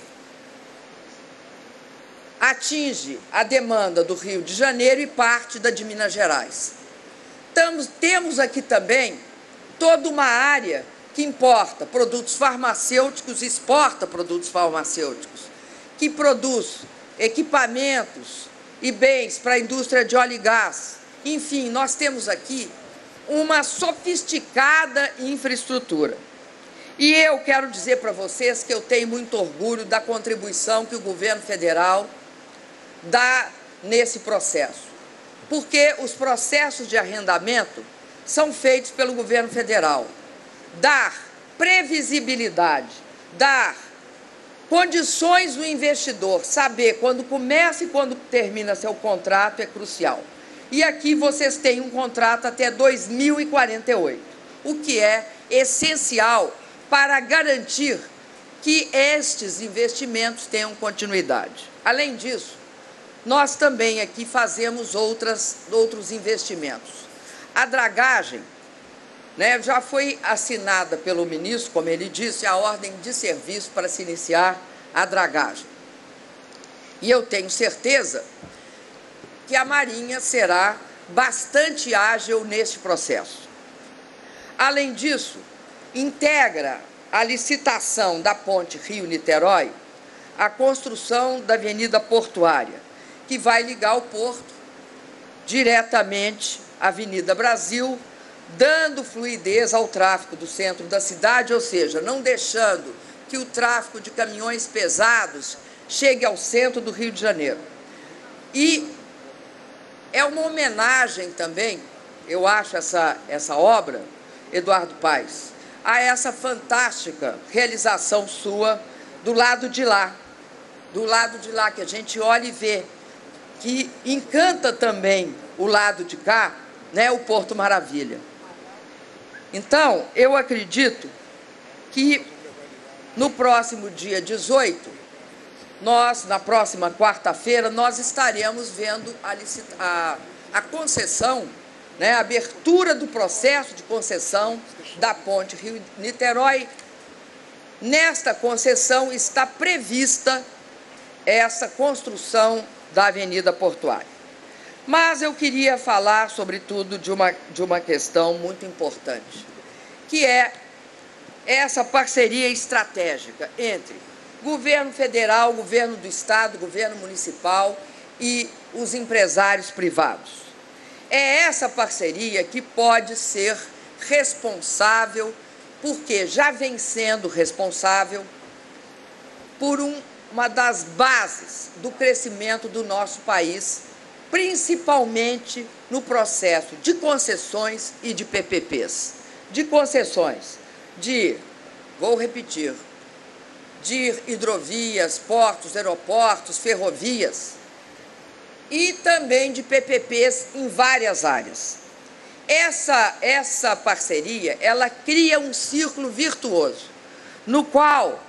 atinge a demanda do Rio de Janeiro e parte da de Minas Gerais. Tamos, temos aqui também toda uma área que importa produtos farmacêuticos, exporta produtos farmacêuticos, que produz equipamentos e bens para a indústria de óleo e gás. Enfim, nós temos aqui uma sofisticada infraestrutura. E eu quero dizer para vocês que eu tenho muito orgulho da contribuição que o governo federal dá nesse processo, porque os processos de arrendamento são feitos pelo governo federal. Dar previsibilidade, dar condições do investidor saber quando começa e quando termina seu contrato é crucial. E aqui vocês têm um contrato até dois mil e quarenta e oito, o que é essencial para garantir que estes investimentos tenham continuidade. Além disso, nós também aqui fazemos outras, outros investimentos. A dragagem, né, já foi assinada pelo ministro, como ele disse, a ordem de serviço para se iniciar a dragagem. E eu tenho certeza que a Marinha será bastante ágil neste processo. Além disso, integra a licitação da ponte Rio-Niterói a construção da Avenida Portuária, que vai ligar o porto diretamente à Avenida Brasil, dando fluidez ao tráfego do centro da cidade, ou seja, não deixando que o tráfego de caminhões pesados chegue ao centro do Rio de Janeiro. E é uma homenagem também, eu acho, essa, essa obra, Eduardo Paes, a essa fantástica realização sua do lado de lá, do lado de lá, que a gente olha e vê, que encanta também o lado de cá, né, o Porto Maravilha. Então, eu acredito que no próximo dia dezoito, nós, na próxima quarta-feira, nós estaremos vendo a, a, a concessão, né, a abertura do processo de concessão da ponte Rio-Niterói. Nesta concessão está prevista essa construção da Avenida Portuária. Mas eu queria falar, sobretudo, de uma, de uma questão muito importante, que é essa parceria estratégica entre governo federal, governo do estado, governo municipal e os empresários privados. É essa parceria que pode ser responsável, porque já vem sendo responsável por um, uma das bases do crescimento do nosso país, principalmente no processo de concessões e de P P Ps. De concessões, de, vou repetir, de hidrovias, portos, aeroportos, ferrovias, e também de P P Ps em várias áreas. Essa, essa parceria, ela cria um círculo virtuoso, no qual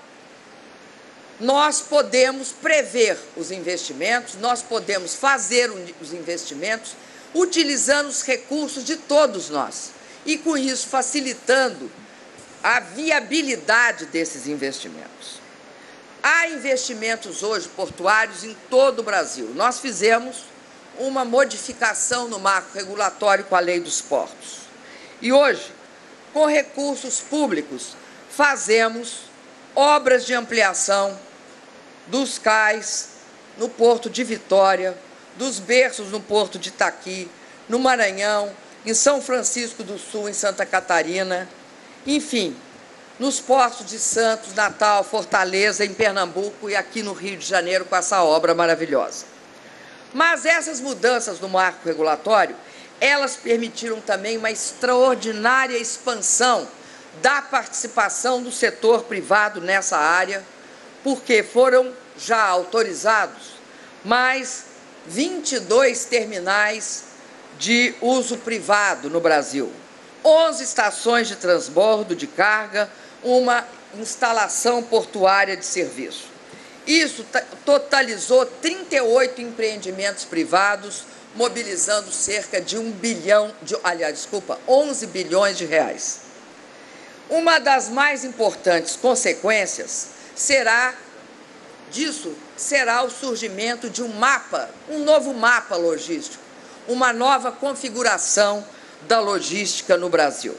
nós podemos prever os investimentos, nós podemos fazer os investimentos utilizando os recursos de todos nós e, com isso, facilitando a viabilidade desses investimentos. Há investimentos hoje portuários em todo o Brasil. Nós fizemos uma modificação no marco regulatório com a Lei dos Portos. E hoje, com recursos públicos, fazemos obras de ampliação dos cais no Porto de Vitória, dos berços no Porto de Itaqui, no Maranhão, em São Francisco do Sul, em Santa Catarina, enfim, nos portos de Santos, Natal, Fortaleza, em Pernambuco e aqui no Rio de Janeiro com essa obra maravilhosa. Mas essas mudanças no marco regulatório, elas permitiram também uma extraordinária expansão da participação do setor privado nessa área, porque foram já autorizados mais vinte e dois terminais de uso privado no Brasil, onze estações de transbordo de carga, uma instalação portuária de serviço. Isso totalizou trinta e oito empreendimentos privados, mobilizando cerca de um bilhão, de, aliás, desculpa, onze bilhões de reais. Uma das mais importantes consequências será disso será o surgimento de um mapa, um novo mapa logístico, uma nova configuração da logística no Brasil.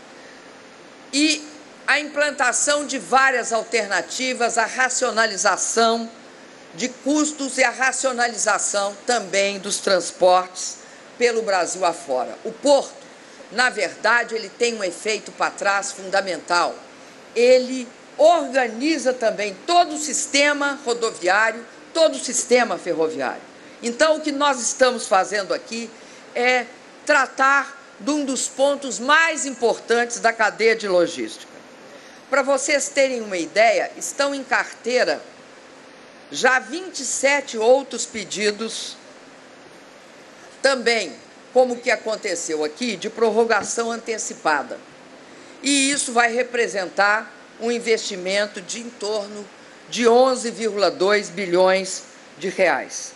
E a implantação de várias alternativas, a racionalização de custos e a racionalização também dos transportes pelo Brasil afora. O porto, na verdade, ele tem um efeito para trás fundamental. Ele organiza também todo o sistema rodoviário, todo o sistema ferroviário. Então, o que nós estamos fazendo aqui é tratar de um dos pontos mais importantes da cadeia de logística. Para vocês terem uma ideia, estão em carteira já vinte e sete outros pedidos, também, como que aconteceu aqui, de prorrogação antecipada. E isso vai representar um investimento de em torno de onze vírgula dois bilhões de reais.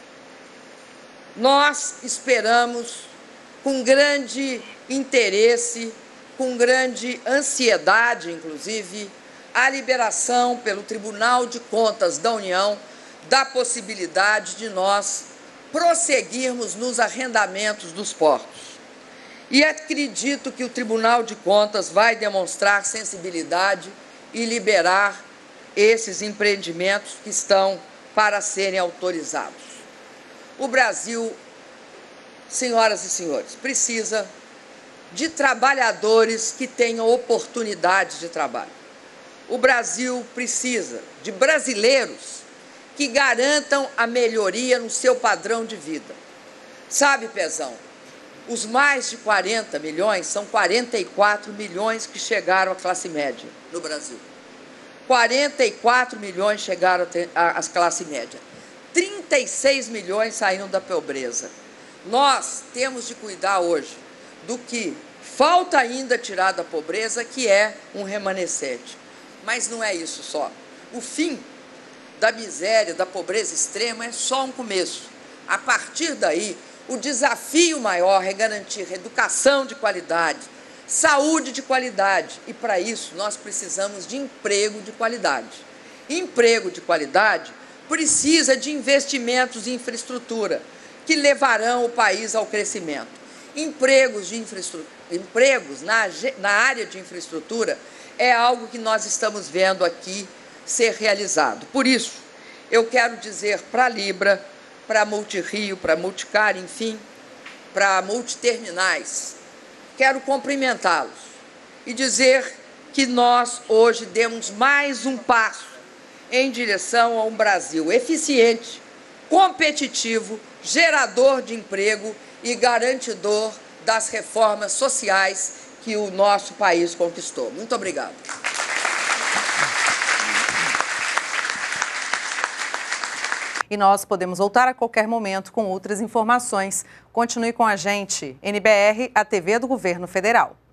Nós esperamos com grande interesse, com grande ansiedade, inclusive, a liberação pelo Tribunal de Contas da União da possibilidade de nós prosseguirmos nos arrendamentos dos portos. E acredito que o Tribunal de Contas vai demonstrar sensibilidade e liberar esses empreendimentos que estão para serem autorizados. O Brasil, senhoras e senhores, precisa de trabalhadores que tenham oportunidades de trabalho. O Brasil precisa de brasileiros que garantam a melhoria no seu padrão de vida. Sabe, Pezão, os mais de quarenta milhões são quarenta e quatro milhões que chegaram à classe média no Brasil. quarenta e quatro milhões chegaram à classe média. trinta e seis milhões saíram da pobreza. Nós temos de cuidar hoje do que falta ainda tirar da pobreza, que é um remanescente. Mas não é isso só. O fim da miséria, da pobreza extrema é só um começo. A partir daí, o desafio maior é garantir educação de qualidade, saúde de qualidade. E para isso nós precisamos de emprego de qualidade. Emprego de qualidade precisa de investimentos em infraestrutura que levarão o país ao crescimento. Empregos, de infraestrutura, empregos na, na área de infraestrutura é algo que nós estamos vendo aqui ser realizado. Por isso, eu quero dizer para a Libra, para a Multirio, para a Multicar, enfim, para a Multiterminais, quero cumprimentá-los e dizer que nós hoje demos mais um passo em direção a um Brasil eficiente, competitivo, gerador de emprego e garantidor das reformas sociais que o nosso país conquistou. Muito obrigado. E nós podemos voltar a qualquer momento com outras informações. Continue com a gente. N B R, a T V do Governo Federal.